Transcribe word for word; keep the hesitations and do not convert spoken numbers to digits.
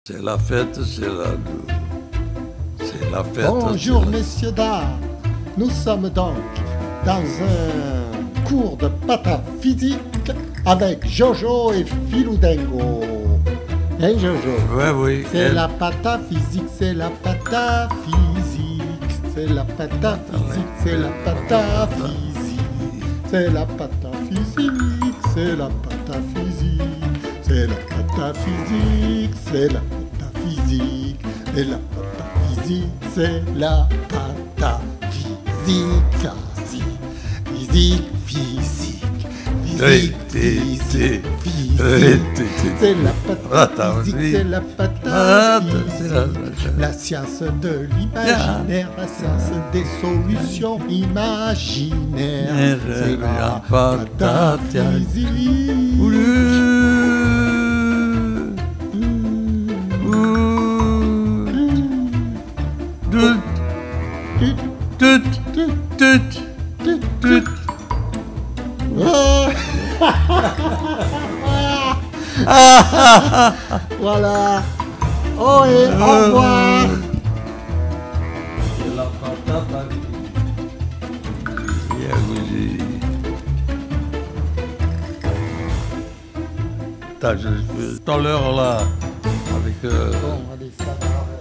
C'est la fête, c'est la... C'est la fête. Bonjour messieurs, dames. Nous sommes donc dans un cours de pataphysique avec Jojo et Filoudengo. Hein Jojo? Oui, oui. C'est elle... la pataphysique, c'est la pataphysique, c'est la pataphysique, c'est la pataphysique, c'est la pataphysique, c'est la pataphysique, c'est la pataphysique, c'est la pataphysique, et la pataphysique, c'est la pataphysique, physique, physique, physique, physique, physique, c'est la pataphysique, c'est la pataphysique, la science de l'imaginaire, la science des solutions imaginaires, c'est la pataphysique. Voilà. Oh et au revoir. C'est la patata. Tout à l'heure là, avec... Euh... Bon, allez, ça va.